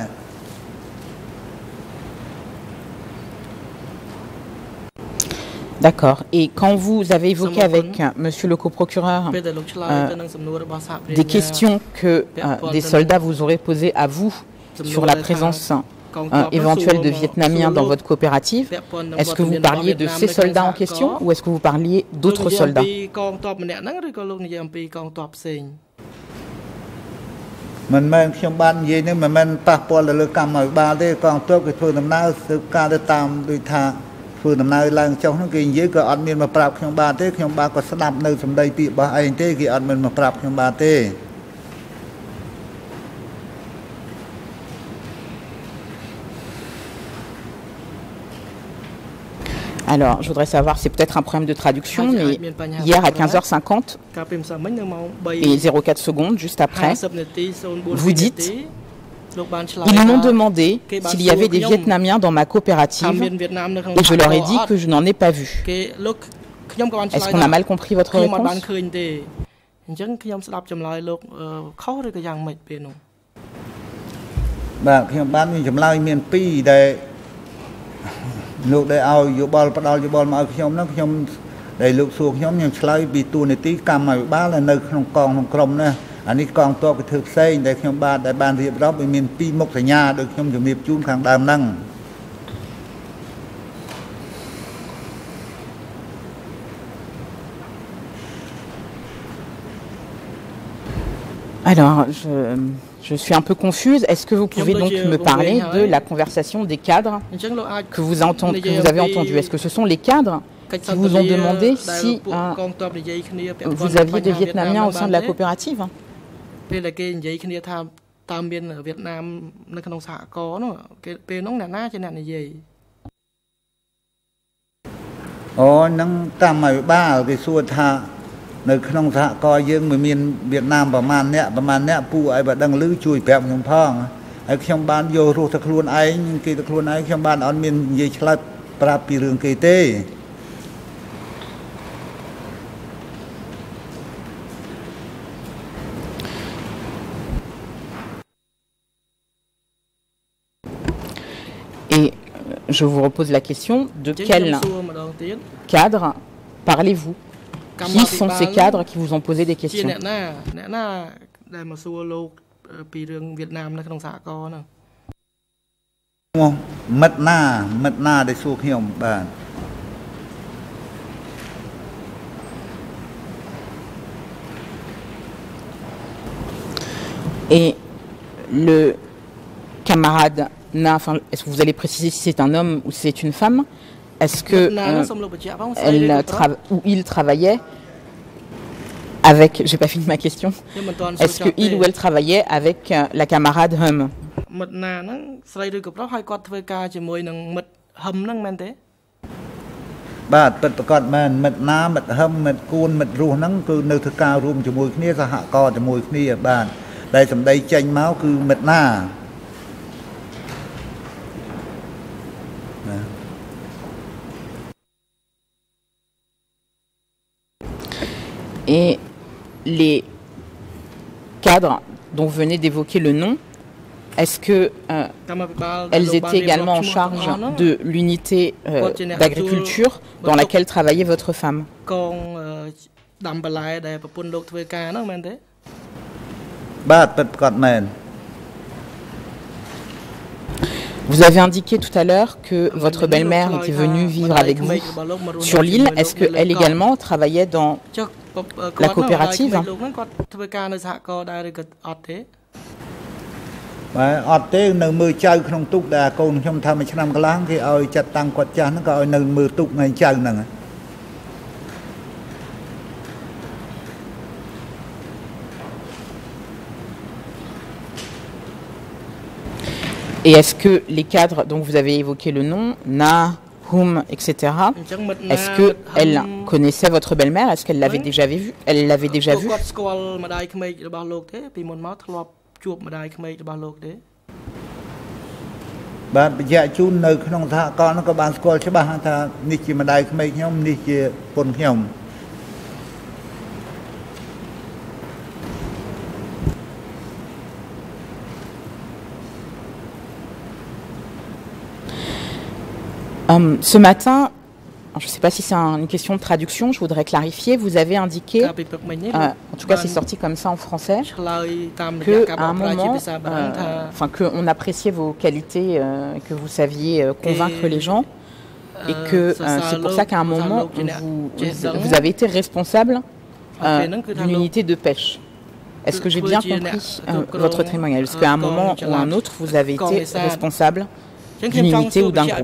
D'accord. Et quand vous avez évoqué avec monsieur le coprocureur des questions que des soldats vous auraient posées à vous sur la présence éventuel de Vietnamiens dans votre coopérative, est-ce que vous parliez de ces soldats en question ou est-ce que vous parliez d'autres soldats? Alors, je voudrais savoir, c'est peut-être un problème de traduction, mais hier à 15h50 et 04 secondes, juste après, vous dites, ils m'ont demandé s'il y avait des Vietnamiens dans ma coopérative et je leur ai dit que je n'en ai pas vu. Est-ce qu'on a mal compris votre réponse? Lúc đây ao vô bò bắt đầu vô bò mà nhóm nó nhóm đầy lúc xuống nhóm nhóm chơi bị tu này tí cam mà ba là nơi không còn không crom nè anh ấy còn to cái thực xây để nhóm ba đại ban hiệp đó bị miền pi mốc tại nhà được nhóm chuẩn bị chun hàng đàm năng. Alors, je suis un peu confuse. Est-ce que vous pouvez donc me parler de la conversation des cadres que vous avez entendu? Est-ce que ce sont les cadres qui vous ont demandé si vous aviez des Vietnamiens au sein de la coopérative? Oh, nâng tam mày ba cái xuôi tha nơi trong xã coi dương người miền Việt Namประมาณเนี้ยผู้ไอ้บัดดังลื้อช่วยแปบของพ่องไอ้ช่องบ้านโยรูตะครุนไอ้กี่ตะครุนไอ้ช่องบ้านอ่อนมินยี่ฉลับปราบปีเรื่องกี่เต้ Et je vous repose la question, de quel cadre parlez-vous? Qui sont ces cadres qui vous ont posé des questions? Et le camarade Na, est-ce que vous allez préciser si c'est un homme ou si c'est une femme? Est-ce que il travaillait avec, j'ai pas fini ma question, est-ce que il ou elle travaillait avec la camarade Hum? Et les cadres dont vous venez d'évoquer le nom, est-ce que elles étaient également en charge de l'unité d'agriculture dans laquelle travaillait votre femme? Vous avez indiqué tout à l'heure que votre belle-mère était venue vivre avec vous sur l'île. Est-ce qu'elle également travaillait dans la coopérative. Et est-ce que les cadres, donc vous avez évoqué le nom, Na, Hum, etc. Est-ce qu'elle connaissait votre belle-mère? Est-ce qu'elle l'avait déjà vu? Elle l'avait déjà vu? Ce matin, je ne sais pas si c'est une question de traduction, je voudrais clarifier, vous avez indiqué, en tout cas c'est sorti comme ça en français, qu'à un moment, qu'on appréciait vos qualités, que vous saviez convaincre les gens, et que c'est pour ça qu'à un moment, vous avez été responsable d'une unité de pêche. Est-ce que j'ai bien compris votre témoignage? Est-ce qu'à un moment ou à un autre, vous avez été responsable d'une unité ou d'un groupe?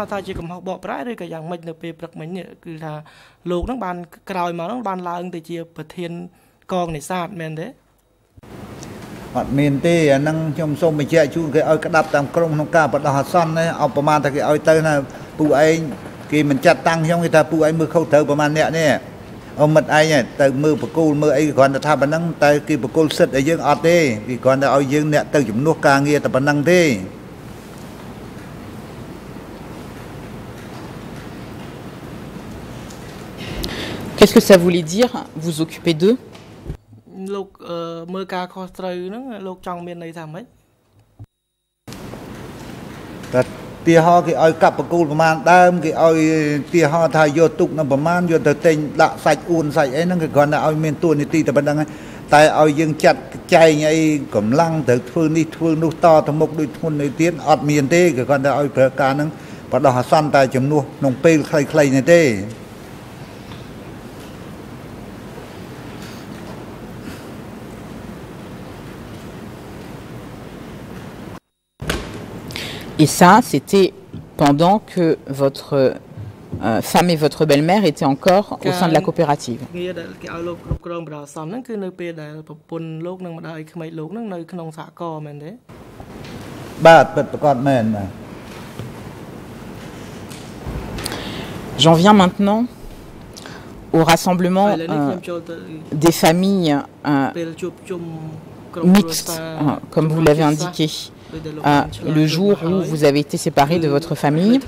Qu'est-ce que ça voulait dire, vous occuper d'eux? Et ça, c'était pendant que votre femme et votre belle-mère étaient encore au sein de la coopérative. J'en viens maintenant au rassemblement des familles mixtes, comme vous l'avez indiqué. Le jour où vous avez été séparé de votre famille,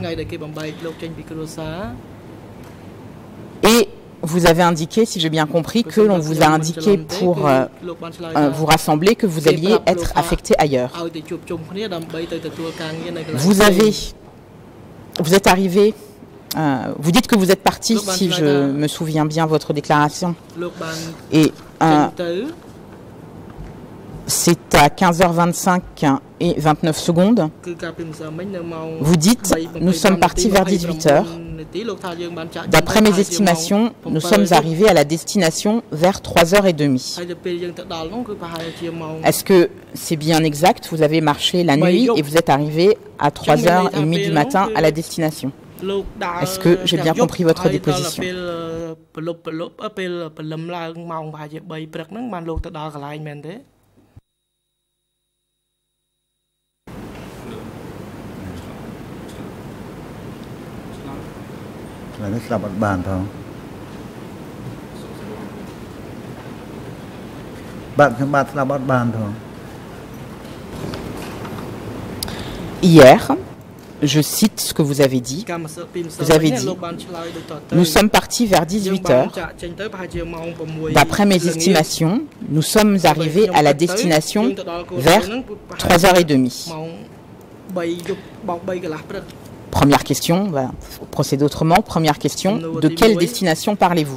et vous avez indiqué, si j'ai bien compris, que l'on vous a indiqué pour vous rassembler que vous alliez être affecté ailleurs. Vous êtes arrivé, vous dites que vous êtes parti, si je me souviens bien votre déclaration, et c'est à 15h25 et 29 secondes. Vous dites, nous sommes partis vers 18h. D'après mes estimations, nous sommes arrivés à la destination vers 3h30. Est-ce que c'est bien exact? Vous avez marché la nuit et vous êtes arrivé à 3h30 du matin à la destination. Est-ce que j'ai bien compris votre déposition? Hier, je cite ce que vous avez dit. Vous avez dit, nous sommes partis vers 18h. D'après mes estimations, nous sommes arrivés à la destination vers 3h30. Première question, on va procéder autrement. Première question, de quelle destination parlez-vous?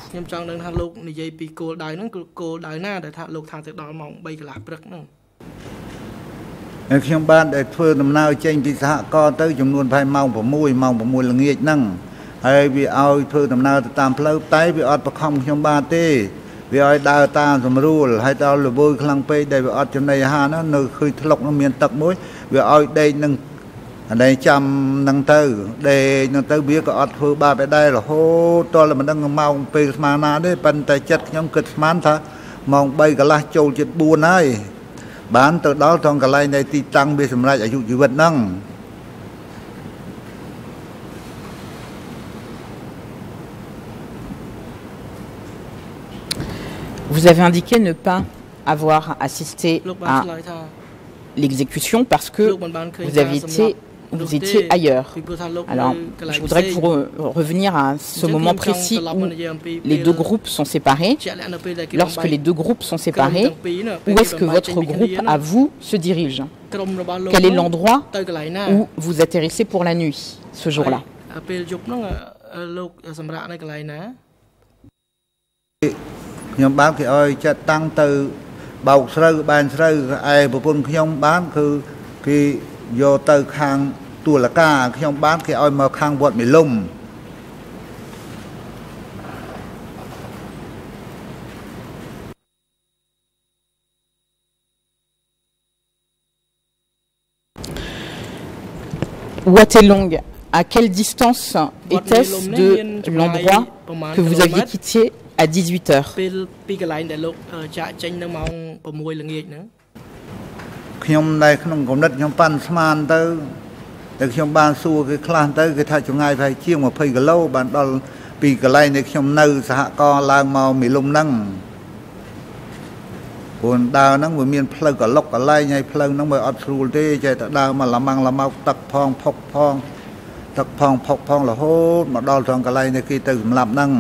vì ai đào ta sầm rùa hay tao là bôi khăn pe đây vì ở trong này ha nó nơi khơi lộc nó miền tắc muối vì ai đây nâng đây chăm nâng tư đây nâng tư biết có ở phơi baไปได้là hô to là mình đang mong pe mà na đấy bàn tay chất nhóm kịch man tha mong bay cả lá châu chết buồn ấy bán từ đó trong cái này này thì tăng bị sầm lại ở dụ vật năng. Vous avez indiqué ne pas avoir assisté à l'exécution parce que vous étiez ailleurs. Alors, je voudrais que vous reveniez à ce moment précis où les deux groupes sont séparés. Lorsque les deux groupes sont séparés, où est-ce que votre groupe, à vous, se dirige? Quel est l'endroit où vous atterrissez pour la nuit, ce jour-là? Nhưng bán cái ơi cho tăng từ bầu sơ bàn sơ ai bộ phận không bánคือvô từ khang tua là ca không bán cái ơi mà khang vọt mì lùm Watelong, à quelle distance était-ce de l'endroit que vous aviez quitté à 18 h? ខ្ញុំនៅក្នុងកំណត់ខ្ញុំប៉ាន់ស្មានទៅតែខ្ញុំបានសួរគេខ្លះទៅគេថាចម្ងាយប្រហែលជាង20 គីឡូបានដល់ពីកន្លែងនេះខ្ញុំនៅសហករណ៍ឡើងមកមីលុំហ្នឹងព្រោះដើរហ្នឹងវាមានផ្លូវកលុកកន្លែងហើយផ្លូវហ្នឹងវាអត់ស្រួលទេចេះតែដើរមកលម៉ាំងលម៉ោកទឹកផងផុកផងទឹកផងផុកផងរហូតមកដល់ត្រង់កន្លែងនេះគេទៅសម្លាប់ហ្នឹង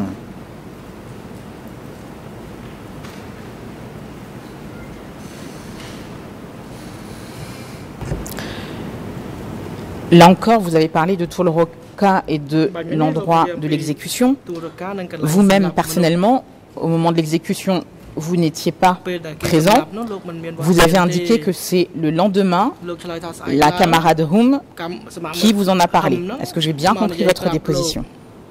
Là encore, vous avez parlé de Tolroka et de l'endroit de l'exécution. Vous-même, personnellement, au moment de l'exécution, vous n'étiez pas présent. Vous avez indiqué que c'est le lendemain, la camarade Hum qui vous en a parlé. Est-ce que j'ai bien compris votre déposition?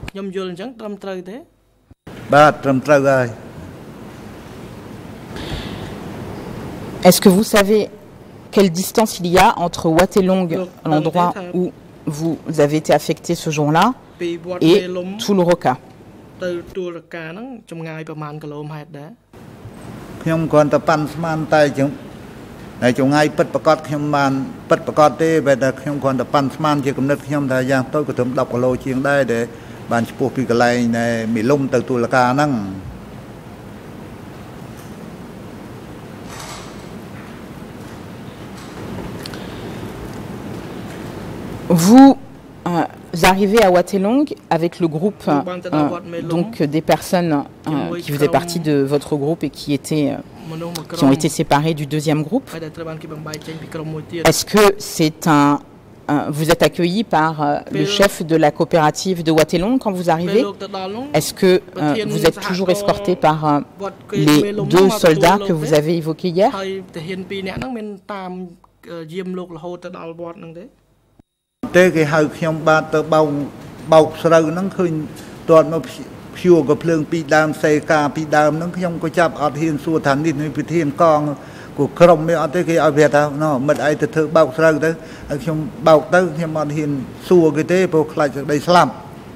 Est-ce que vous savez quelle distance il y a entre Watelong, l'endroit où vous avez été affecté ce jour-là, et Tolroka? Vous arrivez à Watelong avec le groupe donc des personnes qui faisaient partie de votre groupe et qui ont été séparées du deuxième groupe. Est-ce que c'est vous êtes accueilli par le chef de la coopérative de Watelong quand vous arrivez? Est-ce que vous êtes toujours escorté par les deux soldats que vous avez évoqués hier? Thế cái hậuខ្ញុំបានទៅបោកស្រូវហ្នឹងឃើញទាត់មកភួរក៏ភ្លើងពីដើមសេកាពីដើមហ្នឹងខ្ញុំក៏ចាប់អត់ហ៊ានសួរថានេះពិធីកងក៏ក្រុមនេះអត់ទេគេឲ្យវាថាណោះមិនអីទៅធ្វើបោកស្រូវទៅហើយខ្ញុំបោកទៅខ្ញុំអត់ហ៊ានសួរគេទេព្រោះខ្លាចសេចក្តីស្លាប់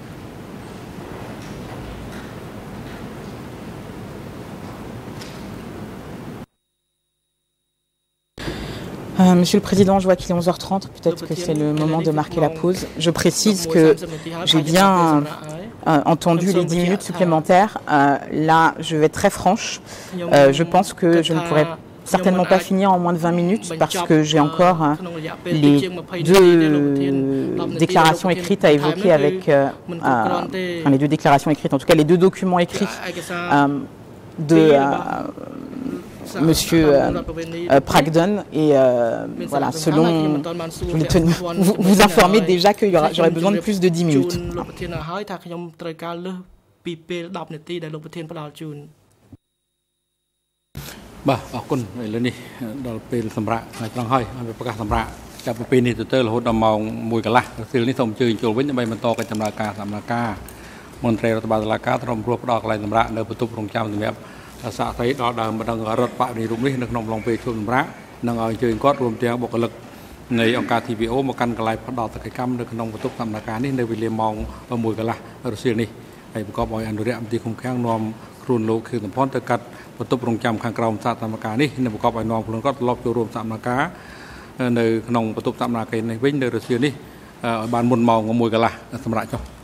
Monsieur le Président, je vois qu'il est 11h30, peut-être que c'est le moment de marquer la pause. Je précise que j'ai bien entendu les 10 minutes supplémentaires. Là, je vais être très franche. Je pense que je ne pourrai certainement pas finir en moins de 20 minutes parce que j'ai encore les deux déclarations écrites à évoquer avec... enfin, les deux déclarations écrites, en tout cas les deux documents écrits de... Monsieur Prak Deun et voilà, selon, je voulais vous informer déjà que j'aurais besoin de plus de 10 minutes. Bah, អរគុណឥឡូវនេះដល់ពេលសម្រាប់ហើយត្រង់ហើយប្រកាសសម្រាប់ចាប់ពីពេលនេះទៅរហូតដល់ម៉ោង 1 កន្លះពេលនេះសូមអញ្ជើញចូលវិញដើម្បីបន្តកិច្ចដំណើរការសម្រាប់ការមន្ត្រីរដ្ឋបាលតុលាការក្រុមគ្រួផ្ដល់កន្លែងសម្រាប់នៅបន្ទប់រងចាំសម្រាប់ xã thấy đó là một đang rất bạo đi đúng đấy, nông lòng về chôn rác, đang ở chơi cót rùm tiếng bộ lực ngày ông ca TVO một căn cái lại bắt đầu từ cái cam được nông của túc tham gia này nơi về liềm mong ở mùi cái là ở Russia này, hay có mọi anh đối thì không khang nom khuôn lô khi tầm phón từ cắt và túc rong chăm khang cầu xã tham gia này, nơi có mọi nom khuôn cót lọp cho rùm tham gia nơi nông của túc tham gia cái này với nơi Russia này ở bàn muôn màu của mùi cái là tham gia cho